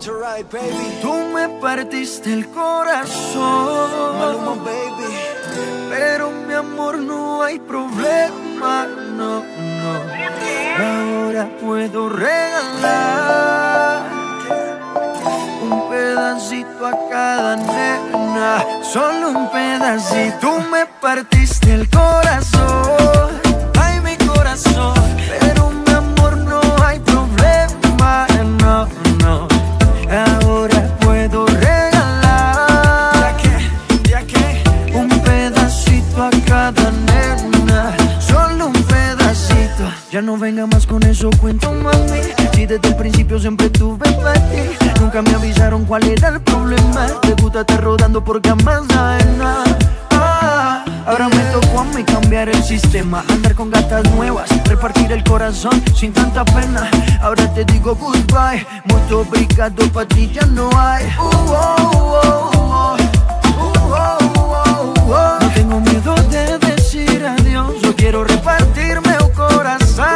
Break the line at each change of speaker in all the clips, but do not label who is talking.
right, baby.
Tú me partiste el corazón,
Maluma, baby.
pero mi amor no hay problema, no, no. Ahora puedo regalar un pedacito a cada nena, solo un pedacito. Tú me partiste el corazón, ay mi corazón, pero mi amor no hay problema, no, no. Ahora puedo regalar un pedacito a cada nena, solo un pedacito. Ya no venga más con eso, cuento mami, si desde el principio siempre tuve para ti. Nunca me avisaron cuál era el problema. Te gusta estar rodando por camas ajenas. Ahora me tocó a mí cambiar el sistema, andar con gatas nuevas, repartir el corazón sin tanta pena. Ahora te digo goodbye, mucho obrigado, pa' ti ya no hay. No tengo miedo de decir adiós, yo quiero repartirme el corazón.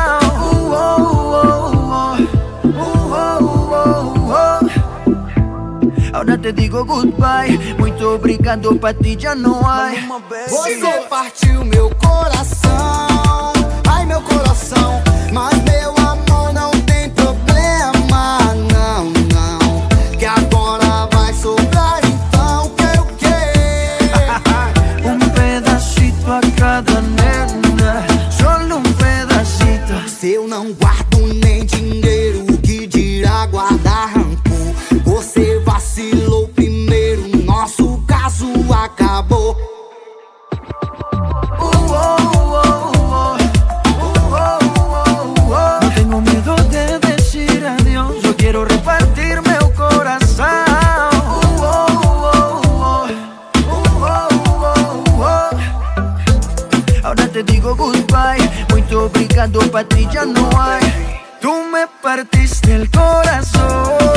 Ahora te digo goodbye, muito obrigado, pa' ti já não há.
Você partiu meu coração, ai meu coração, mas meu amor não tem problema, não, não. Que agora vai sobrar, então quero o quê?
Pedacito a cada nena, solo pedacito.
Se eu não guardo nem dinheiro, que dirá guardar rancor? Você vacilou primeiro, nosso caso acabou.
No tengo miedo de decir adiós, yo quiero repartirme el corazón. Ahora te digo goodbye, muito obrigado, pa' ti ya no hay. Tú me partiste el corazón.